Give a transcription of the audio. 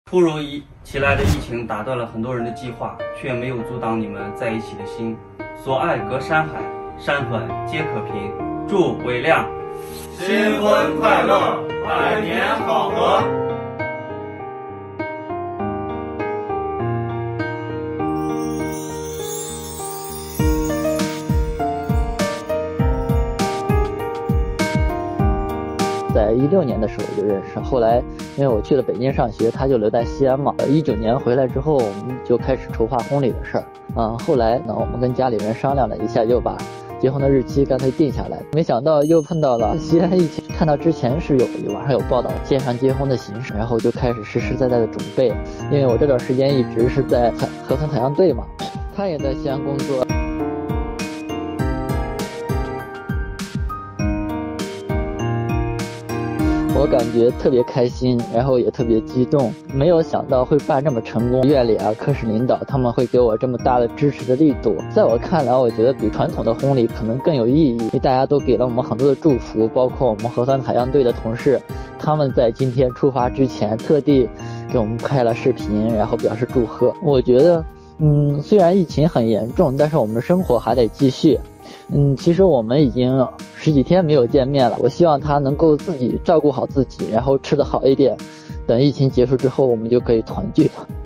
突如其来的疫情打断了很多人的计划，却没有阻挡你们在一起的心。所爱隔山海，山河皆可平。祝伟亮新婚快乐，百年好合。 在2016年的时候就认识，后来因为我去了北京上学，他就留在西安嘛。19年回来之后，我们就开始筹划婚礼的事儿。后来呢，我们跟家里人商量了一下，就把结婚的日期干脆定下来。没想到又碰到了西安疫情，看到之前是网上有报道线上结婚的形式，然后就开始实实在在的准备。因为我这段时间一直是在核酸采样队嘛，他也在西安工作。我感觉特别开心，然后也特别激动，没有想到会办这么成功。医院里啊，科室领导他们会给我这么大的支持的力度，在我看来，我觉得比传统的婚礼可能更有意义，因为大家都给了我们很多的祝福，包括我们核酸采样队的同事，他们在今天出发之前特地给我们拍了视频，然后表示祝贺。我觉得，虽然疫情很严重，但是我们的生活还得继续。其实我们已经十几天没有见面了，我希望他能够自己照顾好自己，然后吃得好一点，等疫情结束之后我们就可以团聚了。